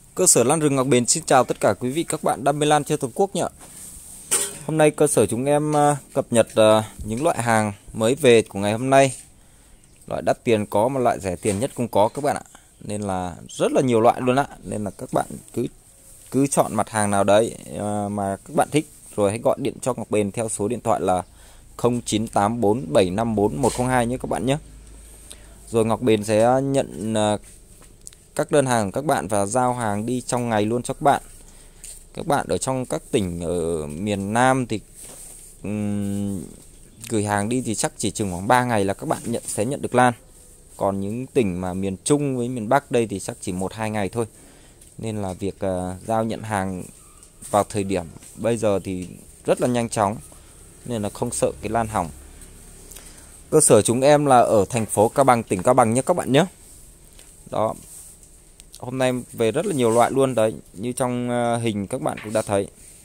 Cơ sở lan rừng Ngọc Bền xin chào tất cả quý vị các bạn đam mê lan trên toàn quốc nhé. Hôm nay cơ sở chúng em cập nhật những loại hàng mới về của ngày hôm nay. Loại đắt tiền có mà loại rẻ tiền nhất cũng có các bạn ạ. Nên là rất là nhiều loại luôn ạ. Nên là các bạn cứ chọn mặt hàng nào đấy mà các bạn thích rồi hãy gọi điện cho Ngọc Bền theo số điện thoại là 0984754102 nhé các bạn nhé. Rồi Ngọc Bền sẽ nhận các đơn hàng của các bạn và giao hàng đi trong ngày luôn cho các bạn. Các bạn ở trong các tỉnh ở miền Nam thì gửi hàng đi thì chắc chỉ chừng khoảng 3 ngày là các bạn sẽ nhận được lan. Còn những tỉnh mà miền Trung với miền Bắc đây thì chắc chỉ 1-2 ngày thôi. Nên là việc giao nhận hàng vào thời điểm bây giờ thì rất là nhanh chóng, nên là không sợ cái lan hỏng. Cơ sở chúng em là ở thành phố Cao Bằng, tỉnh Cao Bằng nhé các bạn nhé. Đó. Hôm nay về rất là nhiều loại luôn đấy, như trong hình các bạn cũng đã thấy.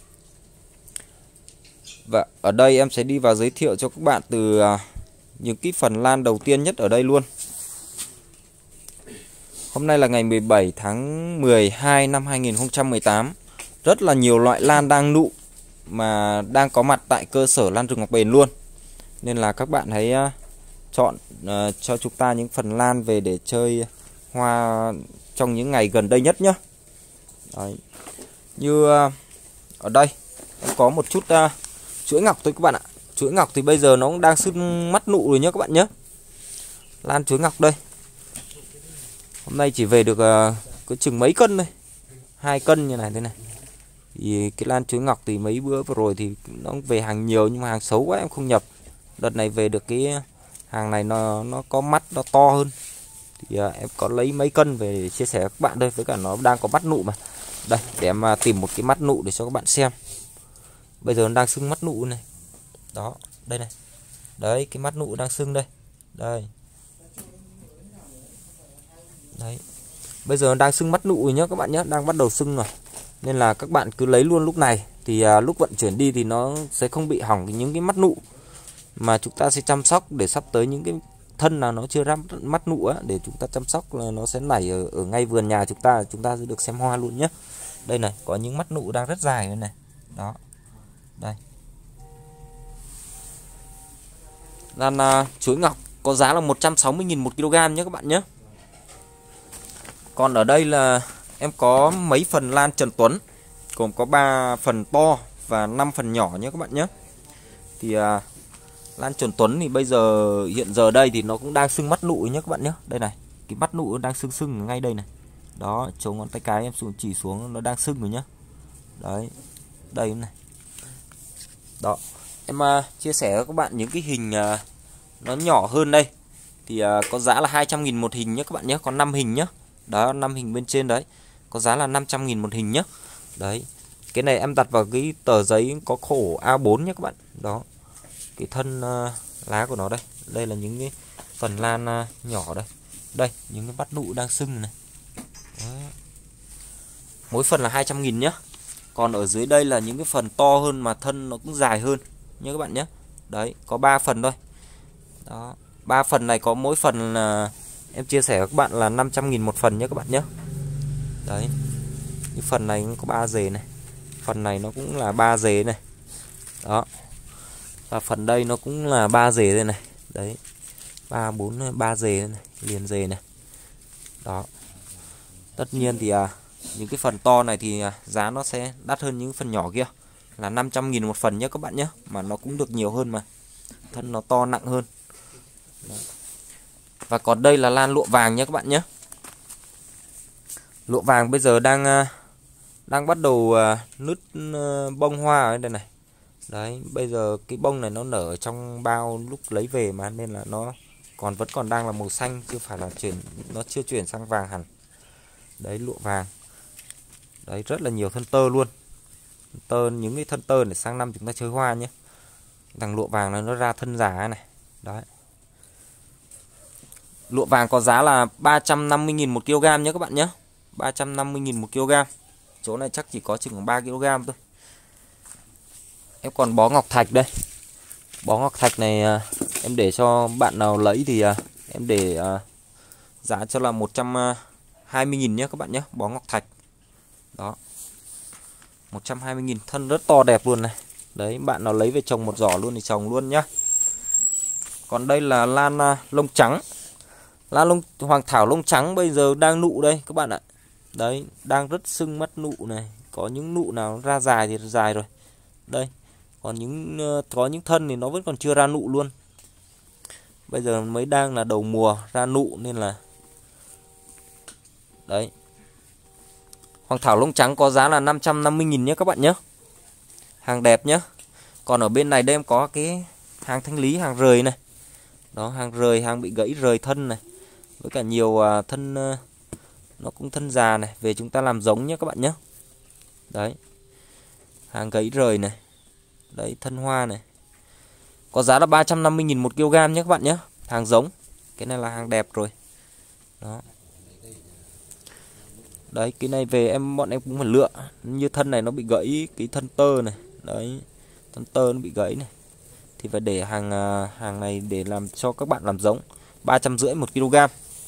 Và ở đây em sẽ đi vào giới thiệu cho các bạn từ những cái phần lan đầu tiên nhất ở đây luôn. Hôm nay là ngày 17 tháng 12 năm 2018. Rất là nhiều loại lan đang nụ mà đang có mặt tại cơ sở lan rừng Ngọc Bền luôn. Nên là các bạn hãy chọn cho chúng ta những phần lan về để chơi hoa trong những ngày gần đây nhất nhé. Đấy. Như ở đây em có một chút chuỗi ngọc thôi các bạn ạ. Chuỗi ngọc thì bây giờ nó cũng đang sưng mắt nụ rồi nhé các bạn nhé. Lan chuỗi ngọc đây. Hôm nay chỉ về được có chừng mấy cân thôi, 2 cân như này thế này. Thì cái lan chuỗi ngọc thì mấy bữa vừa rồi thì nó về hàng nhiều nhưng mà hàng xấu quá em không nhập. Đợt này về được cái hàng này nó có mắt nó to hơn. Thì em có lấy mấy cân về để chia sẻ với các bạn đây, với cả nó đang có mắt nụ mà. Đây để em tìm một cái mắt nụ để cho các bạn xem. Bây giờ nó đang sưng mắt nụ này. Đó, đây này. Đấy, cái mắt nụ đang sưng đây. Đây. Đấy. Bây giờ nó đang sưng mắt nụ rồi nhá các bạn nhé, đang bắt đầu sưng rồi. Nên là các bạn cứ lấy luôn lúc này thì lúc vận chuyển đi thì nó sẽ không bị hỏng những cái mắt nụ. Mà chúng ta sẽ chăm sóc để sắp tới những cái thân nào nó chưa ra mắt nụ á, để chúng ta chăm sóc là nó sẽ nảy ở ngay vườn nhà chúng ta sẽ được xem hoa luôn nhé. Đây này, có những mắt nụ đang rất dài đây này. Đó. Đây. Lan chuối ngọc có giá là 160.000 một kg nhé các bạn nhé. Còn ở đây là em có mấy phần lan Trần Tuấn, gồm có 3 phần to và 5 phần nhỏ nhé các bạn nhé. Thì lan Trần Tuấn thì bây giờ hiện giờ đây thì nó cũng đang sưng mắt nụ nhé các bạn nhé. Đây này, cái mắt nụ đang sưng ngay đây này. Đó, chỗ ngón tay cái em chỉ xuống nó đang sưng rồi nhá. Đấy, đây này. Đó, em chia sẻ với các bạn những cái hình nó nhỏ hơn đây. Thì có giá là 200.000 một hình nhé các bạn nhé, có 5 hình nhé. Đó, 5 hình bên trên đấy. Có giá là 500.000 một hình nhé. Đấy. Cái này em đặt vào cái tờ giấy có khổ A4 nhé các bạn. Đó. Cái thân lá của nó đây. Đây là những cái phần lan nhỏ đây. Đây, những cái bắt nụ đang sưng này. Đó. Mỗi phần là 200.000 nhé. Còn ở dưới đây là những cái phần to hơn mà thân nó cũng dài hơn nhé các bạn nhé. Đấy, có 3 phần thôi. Đó, 3 phần này có mỗi phần là em chia sẻ với các bạn là 500.000 một phần nhé các bạn nhé. Đấy. Cái phần này cũng có 3 rễ này. Phần này nó cũng là 3 rễ này. Đó. Và phần đây nó cũng là 3 rễ đây này. Đấy. 3 rễ này, liền rễ này. Đó. Tất nhiên thì những cái phần to này thì giá nó sẽ đắt hơn những phần nhỏ kia, là 500.000 một phần nhé các bạn nhé. Mà nó cũng được nhiều hơn mà. Thân nó to nặng hơn. Đó. Và còn đây là lan lụa vàng nhé các bạn nhé. Lụa vàng bây giờ đang bắt đầu nứt bông hoa ở đây này. Đấy, bây giờ cái bông này nó nở trong bao lúc lấy về mà, nên là nó vẫn còn đang là màu xanh, chưa phải là nó chưa chuyển sang vàng hẳn. Đấy, lụa vàng. Đấy, rất là nhiều thân tơ luôn. Những cái thân tơ để sang năm chúng ta chơi hoa nhé. Thằng lụa vàng này nó ra thân giả này. Đấy. Lụa vàng có giá là 350.000 một kg nhé các bạn nhé. 350.000 một kg. Chỗ này chắc chỉ có chừng 3 kg thôi. Em còn bó ngọc thạch đây. Bó ngọc thạch này em để cho bạn nào lấy thì em để giá cho là 120.000 nhé các bạn nhé. Bó ngọc thạch. Đó, 120.000, thân rất to đẹp luôn này. Đấy, bạn nào lấy về trồng một giỏ luôn thì trồng luôn nhá. Còn đây là lan lông trắng. Lan hoàng thảo lông trắng bây giờ đang nụ đây các bạn ạ. Đấy, đang rất sưng mắt nụ này. Có những nụ nào ra dài thì dài rồi. Đây, còn có những thân thì nó vẫn còn chưa ra nụ luôn. Bây giờ mới đang là đầu mùa ra nụ nên là đấy. Hoàng thảo lông trắng có giá là 550.000 nhé các bạn nhé. Hàng đẹp nhé. Còn ở bên này đây em có cái hàng thanh lý, hàng rời này. Đó, hàng rời, hàng bị gãy rời thân này. Với cả nhiều thân nó cũng thân già này, về chúng ta làm giống nhé các bạn nhé. Đấy, hàng gãy rời này. Đấy, thân hoa này. Có giá là 350.000 một kg nhé các bạn nhé. Hàng giống. Cái này là hàng đẹp rồi. Đó. Đấy, cái này về bọn em cũng phải lựa. Như thân này nó bị gãy cái thân tơ này. Đấy, thân tơ nó bị gãy này. Thì phải để hàng này để làm cho các bạn làm giống. 350 một kg.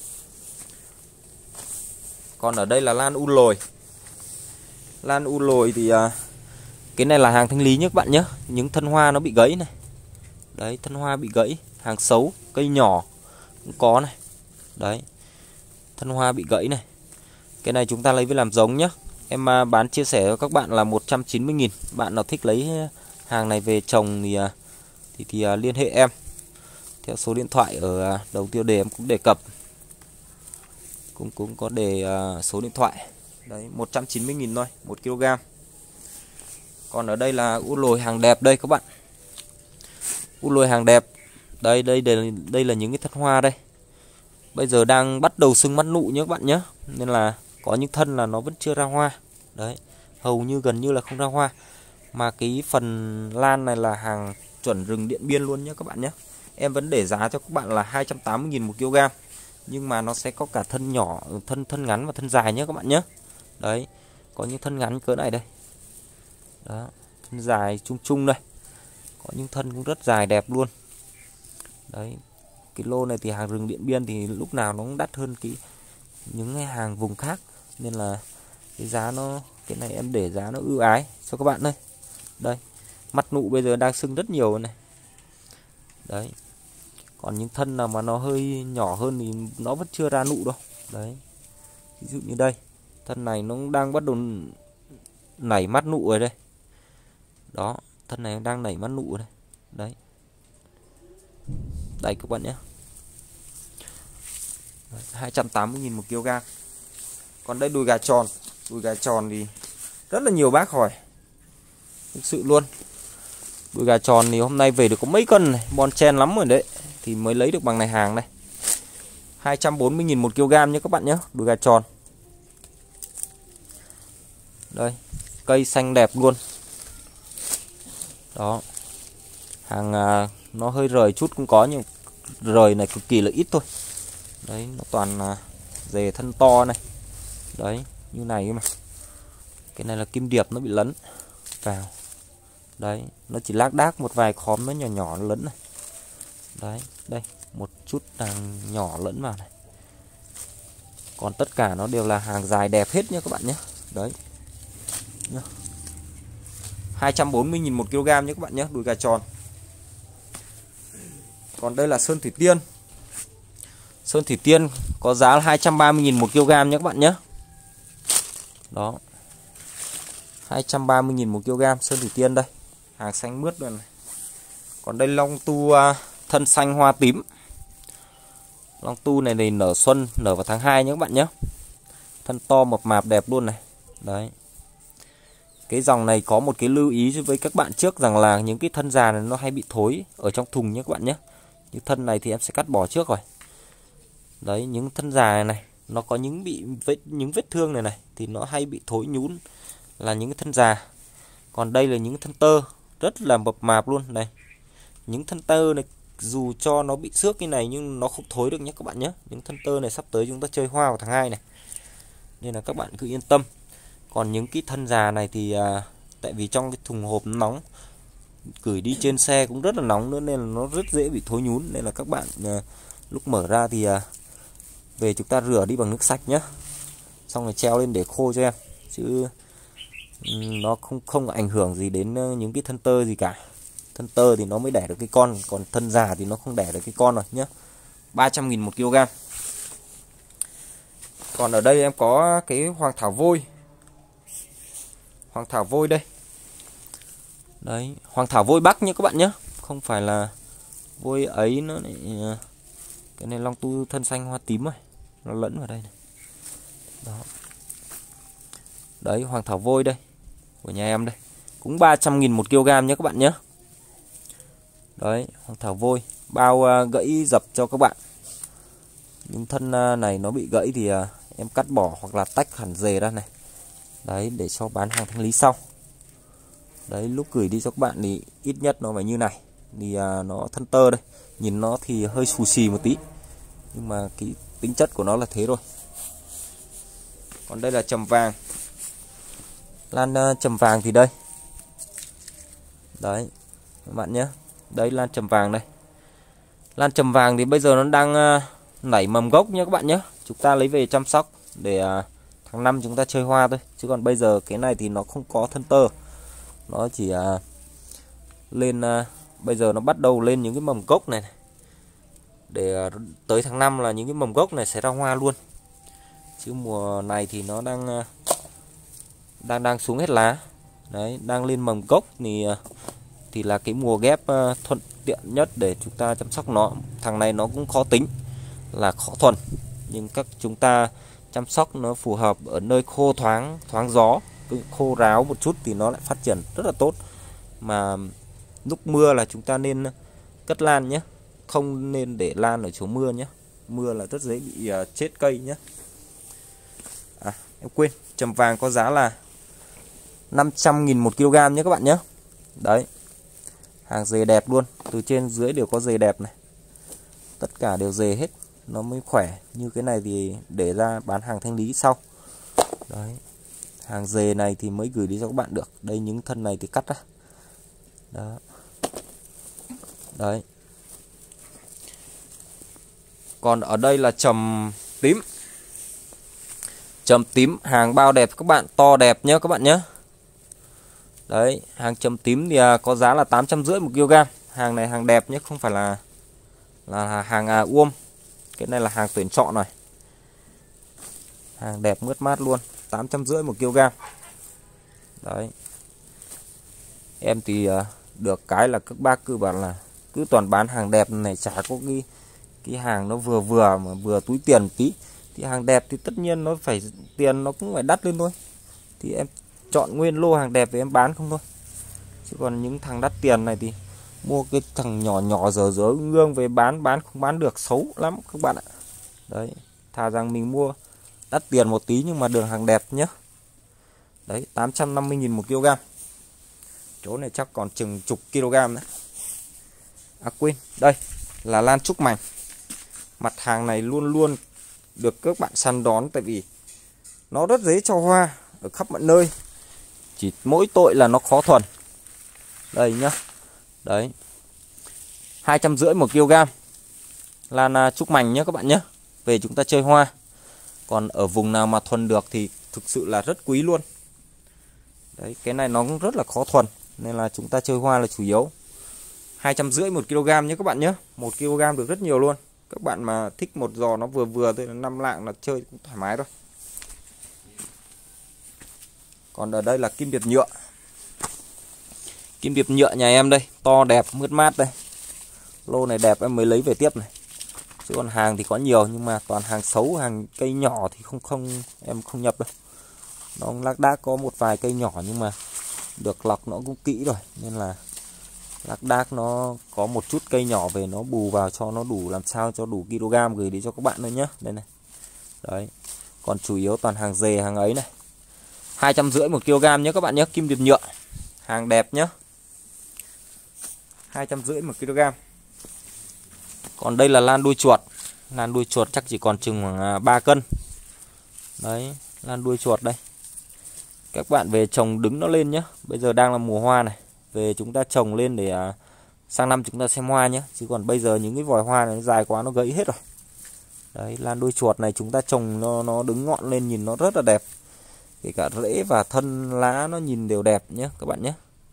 Còn ở đây là lan u lồi. Lan u lồi thì cái này là hàng thanh lý nhé các bạn nhé. Những thân hoa nó bị gãy này. Đấy, thân hoa bị gãy. Hàng xấu, cây nhỏ cũng có này. Đấy, thân hoa bị gãy này. Cái này chúng ta lấy về làm giống nhé. Em bán chia sẻ cho các bạn là 190.000. Bạn nào thích lấy hàng này về trồng thì liên hệ em theo số điện thoại ở đầu tiêu đề em cũng đề cập. Cũng có đề số điện thoại. Đấy, 190.000 thôi, 1 kg. Còn ở đây là u lồi hàng đẹp đây các bạn. U lồi hàng đẹp. Đây là những cái thân hoa đây. Bây giờ đang bắt đầu sưng mắt nụ nhé các bạn nhé. Nên là có những thân là nó vẫn chưa ra hoa. Đấy, hầu như gần như là không ra hoa. Mà cái phần lan này là hàng chuẩn rừng Điện Biên luôn nhé các bạn nhé. Em vẫn để giá cho các bạn là 280.000 một kg. Nhưng mà nó sẽ có cả thân nhỏ, thân ngắn và thân dài nhé các bạn nhé. Đấy, có những thân ngắn cỡ này đây. Đó, thân dài chung chung đây. Có những thân cũng rất dài đẹp luôn. Đấy, cái lô này thì hàng rừng Điện Biên thì lúc nào nó cũng đắt hơn những cái hàng vùng khác. Nên là cái giá cái này em để giá nó ưu ái cho các bạn đây. Đây, mắt nụ bây giờ đang sưng rất nhiều này. Đấy, còn những thân nào mà nó hơi nhỏ hơn thì nó vẫn chưa ra nụ đâu. Đấy, ví dụ như đây, thân này nó đang bắt đầu nảy mắt nụ rồi đây. Đó, thân này đang nảy mắt nụ đây. Đấy, đây các bạn nhé. 280.000 một kg. Còn đây đùi gà tròn. Đùi gà tròn thì rất là nhiều bác hỏi. Thực sự luôn. Đùi gà tròn thì hôm nay về được có mấy cân này, bon chen lắm rồi đấy. Thì mới lấy được bằng này hàng đây. 240.000 một kg nhé các bạn nhé. Đùi gà tròn. Đây, cây xanh đẹp luôn. Đó. Hàng nó hơi rời chút cũng có, nhưng rời này cực kỳ là ít thôi. Đấy, nó toàn dề thân to này. Đấy, như này mà. Cái này là kim điệp nó bị lấn vào. Đấy, nó chỉ lác đác một vài khóm nó nhỏ nhỏ nó lấn này. Đấy, đây, một chút hàng nhỏ lẫn vào này. Còn tất cả nó đều là hàng dài đẹp hết nhé các bạn nhé. Đấy. Nhá. 240.000 một kg nhé các bạn nhé, đùi gà tròn. Còn đây là sơn thủy tiên. Sơn thủy tiên có giá là 230.000 một kg nhé các bạn nhé. Đó. 230.000 một kg sơn thủy tiên đây. Hàng xanh mướt luôn này. Còn đây long tu thân xanh hoa tím. Long tu này thì nở xuân, nở vào tháng 2 nhé các bạn nhé. Thân to mập mạp đẹp luôn này. Đấy. Cái dòng này có một cái lưu ý với các bạn trước rằng là những cái thân già này nó hay bị thối ở trong thùng nhé các bạn nhé. Những thân này thì em sẽ cắt bỏ trước rồi. Đấy, những thân già này nó có những vết thương này thì nó hay bị thối nhún, là những cái thân già. Còn đây là những thân tơ rất là mập mạp luôn này. Những thân tơ này dù cho nó bị xước như này nhưng nó không thối được nhé các bạn nhé. Những thân tơ này sắp tới chúng ta chơi hoa vào tháng 2 này. Nên là các bạn cứ yên tâm. Còn những cái thân già này thì tại vì trong cái thùng hộp nóng, gửi đi trên xe cũng rất là nóng nữa, nên là nó rất dễ bị thối nhún. Nên là các bạn lúc mở ra thì về chúng ta rửa đi bằng nước sạch nhé. Xong rồi treo lên để khô cho em. chứ nó không ảnh hưởng gì đến những cái thân tơ gì cả. Thân tơ thì nó mới đẻ được cái con, còn thân già thì nó không đẻ được cái con rồi nhé. 300.000 một kg. Còn ở đây em có cái hoàng thảo vôi. Hoàng thảo vôi đây. Đấy, hoàng thảo vôi Bắc nhé các bạn nhé. Không phải là vôi ấy nó lại. Cái này long tu thân xanh hoa tím rồi, nó lẫn vào đây này. Đó. Đấy, hoàng thảo vôi đây của nhà em đây. Cũng 300.000 một kg nhé các bạn nhé. Đấy, hoàng thảo vôi bao gãy dập cho các bạn. Những thân này nó bị gãy thì em cắt bỏ hoặc là tách hẳn rề ra này. Đấy, để cho bán hàng thanh lý sau. Đấy, lúc gửi đi cho các bạn thì ít nhất nó phải như này. Thì nó thân tơ đây, nhìn nó thì hơi xù xì một tí, nhưng mà cái tính chất của nó là thế rồi. Còn đây là trầm vàng. Lan trầm vàng thì đây. Đấy các bạn nhé. Đấy, lan trầm vàng đây. Lan trầm vàng thì bây giờ nó đang nảy mầm gốc nhé các bạn nhé. Chúng ta lấy về chăm sóc để tháng 5 chúng ta chơi hoa thôi. Chứ còn bây giờ cái này thì nó không có thân tơ. Nó chỉ lên bây giờ nó bắt đầu lên những cái mầm gốc này, để tới tháng 5 là những cái mầm gốc này sẽ ra hoa luôn. Chứ mùa này thì nó đang xuống hết lá. Đấy, đang lên mầm gốc thì là cái mùa ghép thuận tiện nhất để chúng ta chăm sóc nó. Thằng này nó cũng khó tính, là khó thuần, nhưng chúng ta chăm sóc nó phù hợp ở nơi khô thoáng gió, khô ráo một chút thì nó lại phát triển rất là tốt. Mà lúc mưa là chúng ta nên cất lan nhé, không nên để lan ở chỗ mưa nhé. Mưa là rất dễ bị chết cây nhé. Em quên, trầm vàng có giá là 500.000 một kg nhé các bạn nhé. Đấy, hàng dề đẹp luôn, từ trên dưới đều có dề đẹp này, tất cả đều dề hết, nó mới khỏe. Như cái này thì để ra bán hàng thanh lý sau. Đấy, hàng dề này thì mới gửi đi cho các bạn được. Đây, những thân này thì cắt ra. Đó. Đấy. Còn ở đây là trầm tím. Trầm tím hàng bao đẹp các bạn, to đẹp nhé các bạn nhé. Đấy, hàng trầm tím thì có giá là 850 một kg. Hàng này hàng đẹp nhé, không phải là hàng uôm. Cái này là hàng tuyển chọn này. Hàng đẹp mướt mát luôn, 850 một kg. Đấy. Em thì được cái là các bác cứ bảo là cứ toàn bán hàng đẹp này, chả có cái hàng nó vừa mà vừa túi tiền tí. Thì hàng đẹp thì tất nhiên nó phải tiền nó cũng phải đắt lên thôi. Thì em chọn nguyên lô hàng đẹp để em bán không thôi. Chứ còn những thằng đắt tiền này thì mua cái thằng nhỏ dở ngương về bán không bán được, xấu lắm các bạn ạ. Đấy, thà rằng mình mua đắt tiền một tí nhưng mà đường hàng đẹp nhé. Đấy, 850.000 một kg. Chỗ này chắc còn chừng chục kg nữa. Quên, đây là lan trúc mảnh. Mặt hàng này luôn luôn được các bạn săn đón, tại vì nó rất dễ cho hoa ở khắp mọi nơi. Chỉ mỗi tội là nó khó thuần. Đây nhá. Đấy, 250 một kg. Lan trúc mảnh nhé các bạn nhé. Về chúng ta chơi hoa. Còn ở vùng nào mà thuần được thì thực sự là rất quý luôn. Đấy, cái này nó cũng rất là khó thuần, nên là chúng ta chơi hoa là chủ yếu. 250 một kg nhé các bạn nhé. 1 kg được rất nhiều luôn. Các bạn mà thích một giò nó vừa thôi là 5 lạng là chơi cũng thoải mái thôi. Còn ở đây là kim điệp nhựa. Kim điệp nhựa nhà em đây, to đẹp mướt mát đây. Lô này đẹp em mới lấy về tiếp này. Chứ còn hàng thì có nhiều nhưng mà toàn hàng xấu, hàng cây nhỏ thì em không nhập đâu. Nó lác đác có một vài cây nhỏ nhưng mà được lọc nó cũng kỹ rồi, nên là lác đác nó có một chút cây nhỏ về nó bù vào cho nó đủ, làm sao cho đủ kg gửi đi cho các bạn thôi nhé. Đây này. Đấy. Còn chủ yếu toàn hàng dề hàng ấy này. 250 một kg nhé các bạn nhé, kim điệp nhựa. Hàng đẹp nhé. 250 một kg. Còn đây là lan đuôi chuột. Lan đuôi chuột chắc chỉ còn chừng khoảng 3 cân. Đấy, lan đuôi chuột đây. Các bạn về trồng đứng nó lên nhé. Bây giờ đang là mùa hoa này. Về chúng ta trồng lên để sang năm chúng ta xem hoa nhé. Chứ còn bây giờ những cái vòi hoa này nó dài quá nó gãy hết rồi. Đấy, lan đuôi chuột này chúng ta trồng nó đứng ngọn lên nhìn nó rất là đẹp. Kể cả rễ và thân lá nó nhìn đều đẹp nhé các bạn nhé.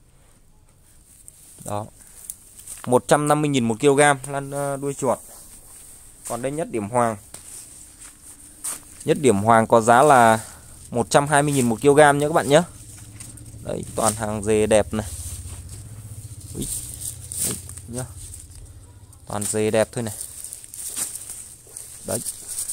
Đó, 150.000 một kg lan đuôi chuột. Còn đây nhất điểm hoàng. Nhất điểm hoàng có giá là 120.000 một kg nhé các bạn nhé. Đấy, toàn hàng dề đẹp này. Đấy, nhá. Toàn dề đẹp thôi này. Đấy.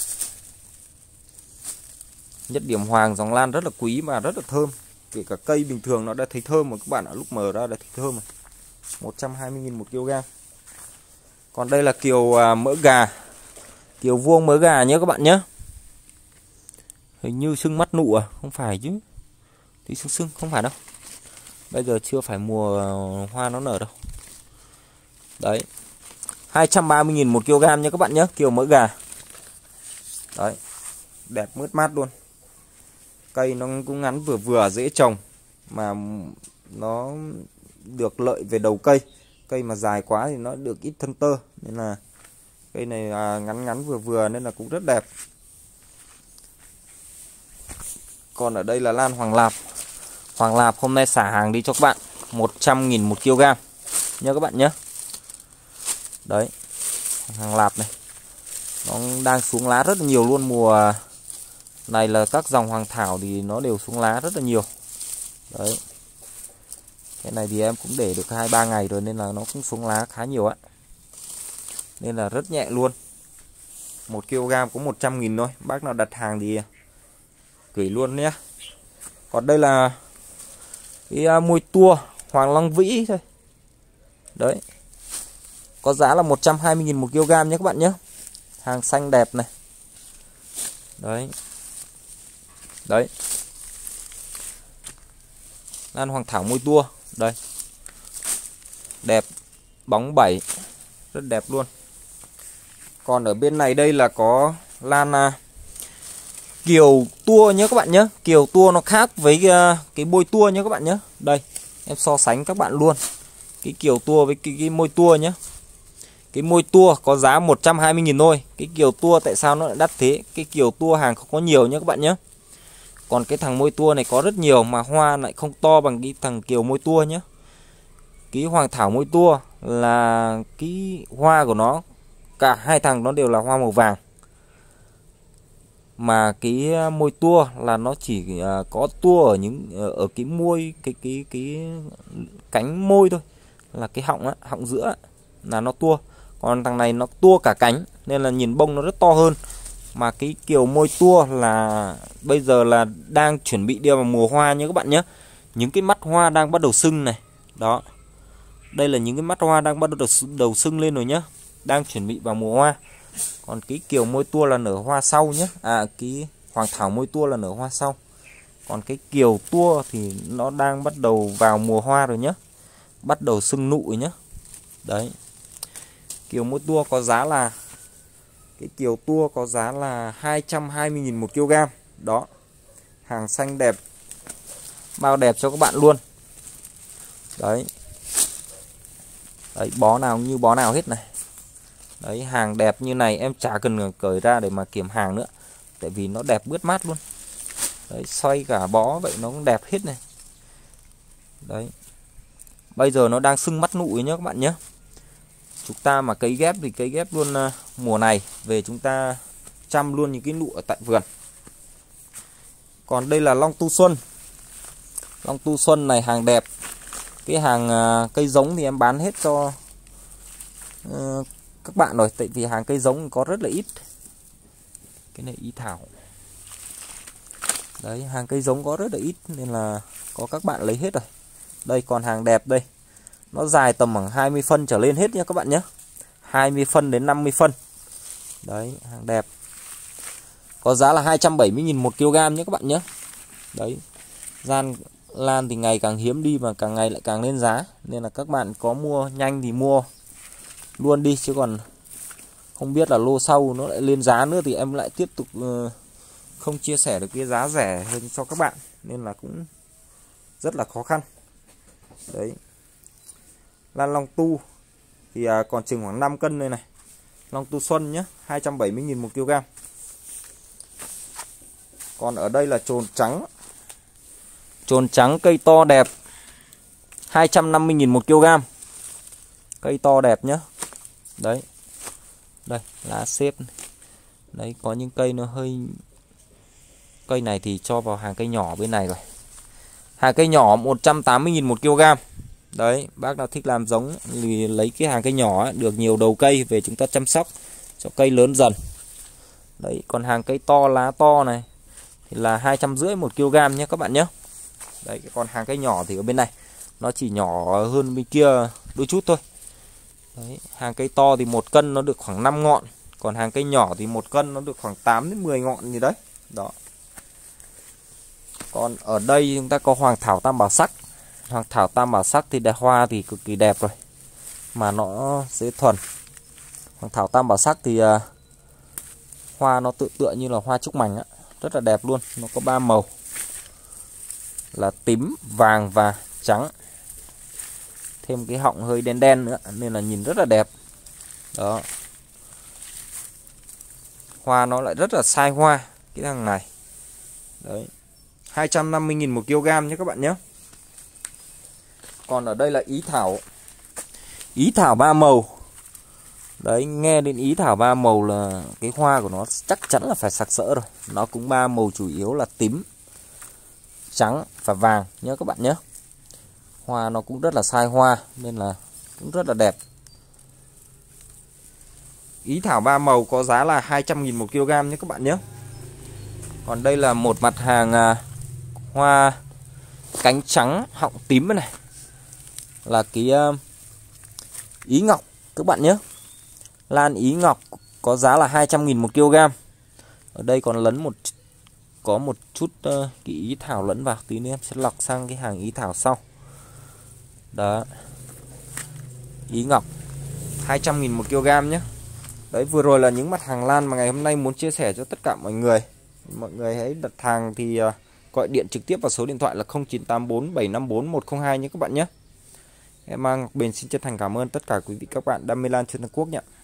Nhất điểm hoàng dòng lan rất là quý và rất là thơm. Kể cả cây bình thường nó đã thấy thơm rồi các bạn ạ, lúc mở ra đã thấy thơm rồi. 120.000 một kg. Còn đây là kiều mỡ gà. Kiều vuông mỡ gà nhé các bạn nhé. Hình như sưng mắt nụ à? Không phải chứ. Thì sưng không phải đâu. Bây giờ chưa phải mùa hoa nó nở đâu. Đấy, 230.000 một kg nha các bạn nhé. Kiều mỡ gà. Đấy, đẹp mướt mát luôn. Cây nó cũng ngắn vừa vừa, dễ trồng. Mà nó được lợi về đầu cây. Cây mà dài quá thì nó được ít thân tơ. Nên là cây này ngắn ngắn vừa vừa nên là cũng rất đẹp. Còn ở đây là lan hoàng lạp. Hoàng lạp hôm nay xả hàng đi cho các bạn 100.000 một kg nha các bạn nhé. Đấy, hàng lạp này nó đang xuống lá rất là nhiều luôn. Mùa này là các dòng hoàng thảo thì nó đều xuống lá rất là nhiều. Đấy, cái này thì em cũng để được 2-3 ngày rồi nên là nó cũng xuống lá khá nhiều ạ. Nên là rất nhẹ luôn. 1 kg có 100.000 thôi. Bác nào đặt hàng thì gửi luôn nhé. Còn đây là cái môi tua Hoàng Long Vĩ thôi. Đấy, có giá là 120.000 một kg nhé các bạn nhé. Hàng xanh đẹp này. Đấy. Đấy, lan hoàng thảo môi tua. Đây, đẹp, bóng 7, rất đẹp luôn. Còn ở bên này đây là có lan kiều tua nhé các bạn nhé. Kiều tua nó khác với cái môi tua nhé các bạn nhé. Đây, em so sánh các bạn luôn. Cái kiều tua với cái môi tua nhé. Cái môi tua có giá 120.000 thôi. Cái kiều tua tại sao nó lại đắt thế? Cái kiều tua hàng không có nhiều nhé các bạn nhé. Còn cái thằng môi tua này có rất nhiều mà hoa lại không to bằng cái thằng kiều môi tua nhé. Cái hoàng thảo môi tua là cái hoa của nó, cả hai thằng nó đều là hoa màu vàng. Mà cái môi tua là nó chỉ có tua ở cái môi, cái cánh môi thôi, là cái họng á, họng giữa là nó tua. Còn thằng này nó tua cả cánh nên là nhìn bông nó rất to hơn. Mà cái kiều môi tua là bây giờ là đang chuẩn bị đưa vào mùa hoa nhé các bạn nhé. Những cái mắt hoa đang bắt đầu sưng này. Đó, đây là những cái mắt hoa đang bắt đầu sưng lên rồi nhé. Đang chuẩn bị vào mùa hoa. Còn cái kiều môi tua là nở hoa sau nhé. Cái hoàng thảo môi tua là nở hoa sau. Còn cái kiều tua thì nó đang bắt đầu vào mùa hoa rồi nhé. Bắt đầu sưng nụ nhé. Đấy, kiều môi tua có giá là, cái kiều tua có giá là 220.000 một kg. Đó, hàng xanh đẹp, bao đẹp cho các bạn luôn. Đấy, đấy, bó nào như bó nào hết này. Đấy, hàng đẹp như này em chả cần cởi ra để mà kiểm hàng nữa, tại vì nó đẹp mướt mát luôn. Đấy, xoay cả bó vậy nó cũng đẹp hết này. Đấy, bây giờ nó đang sưng mắt nụ nhé các bạn nhé. Chúng ta mà cấy ghép thì cấy ghép luôn mùa này về chúng ta chăm luôn những cái nụ ở tại vườn. Còn đây là long tu xuân. Long tu xuân này hàng đẹp. Cái hàng cây giống thì em bán hết cho các bạn rồi, tại vì hàng cây giống có rất là ít. Cái này ý thảo. Đấy, hàng cây giống có rất là ít nên là có các bạn lấy hết rồi. Đây còn hàng đẹp đây. Nó dài tầm khoảng 20 phân trở lên hết nha các bạn nhé. 20 phân đến 50 phân. Đấy, hàng đẹp. Có giá là 270.000 một kg nhé các bạn nhé. Đấy, lan thì ngày càng hiếm đi mà càng ngày lại càng lên giá. Nên là các bạn có mua nhanh thì mua luôn đi, chứ còn không biết là lô sau nó lại lên giá nữa thì em lại tiếp tục không chia sẻ được cái giá rẻ hơn cho các bạn. Nên là cũng rất là khó khăn. Đấy, lan long tu thì còn chừng khoảng 5 cân đây này. Long tu xuân nhé, 270.000 một kg. Còn ở đây là trồn trắng. Trồn trắng cây to đẹp 250.000 một kg. Cây to đẹp nhá. Đấy. Đây, lá xếp. Đấy, có những cây nó hơi... Cây này thì cho vào hàng cây nhỏ bên này rồi. Hàng cây nhỏ 180.000 một kg. Đấy, bác nào thích làm giống thì lấy cái hàng cây nhỏ ấy, được nhiều đầu cây về chúng ta chăm sóc cho cây lớn dần. Đấy, còn hàng cây to lá to này thì là 250 một kg nhé các bạn nhé. Đấy, còn hàng cây nhỏ thì ở bên này nó chỉ nhỏ hơn bên kia đôi chút thôi. Đấy, hàng cây to thì 1 cân nó được khoảng 5 ngọn, còn hàng cây nhỏ thì 1 cân nó được khoảng 8 đến 10 ngọn gì đấy. Đó. Còn ở đây chúng ta có hoàng thảo tam bảo sắc. Hoàng thảo tam bảo sắc thì đẹp, hoa thì cực kỳ đẹp rồi, mà nó dễ thuần. Hoàng thảo tam bảo sắc thì hoa nó tựa như là hoa trúc mành á, rất là đẹp luôn. Nó có 3 màu là tím, vàng và trắng. Thêm cái họng hơi đen đen nữa nên là nhìn rất là đẹp. Đó. Hoa nó lại rất là sai hoa cái thằng này. Đấy. 250.000 một kg nhé các bạn nhé. Còn ở đây là ý thảo. Ý thảo 3 màu. Đấy, nghe đến ý thảo 3 màu là cái hoa của nó chắc chắn là phải sặc sỡ rồi. Nó cũng 3 màu chủ yếu là tím, trắng và vàng nhé các bạn nhé. Hoa nó cũng rất là sai hoa nên là cũng rất là đẹp. Ý thảo 3 màu có giá là 200.000 một kg nhé các bạn nhé. Còn đây là một mặt hàng hoa cánh trắng họng tím này. Là cái ý ngọc các bạn nhé. Lan ý ngọc có giá là 200.000 một kg. Ở đây còn lấn có một chút cái ý thảo lẫn vào. Tí nữa em sẽ lọc sang cái hàng ý thảo sau. Đó. Ý ngọc 200.000 một kg nhé. Đấy, vừa rồi là những mặt hàng lan mà ngày hôm nay muốn chia sẻ cho tất cả mọi người. Mọi người hãy đặt hàng thì gọi điện trực tiếp vào số điện thoại là 0984 754 102 nhé các bạn nhé. Em Ngọc Bền xin chân thành cảm ơn tất cả quý vị các bạn đam mê lan trên toàn quốc nhé.